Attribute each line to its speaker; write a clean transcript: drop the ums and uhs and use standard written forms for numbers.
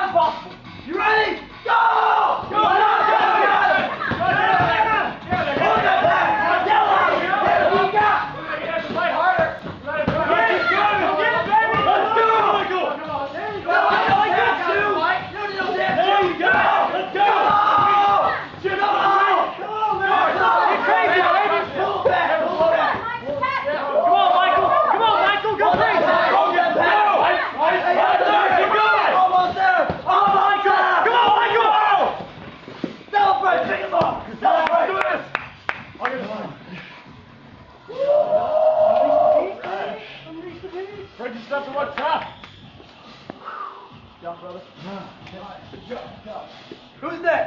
Speaker 1: as possible. You ready? Go! Go!
Speaker 2: Break your steps to one top.
Speaker 1: Jump, brother. Who's next?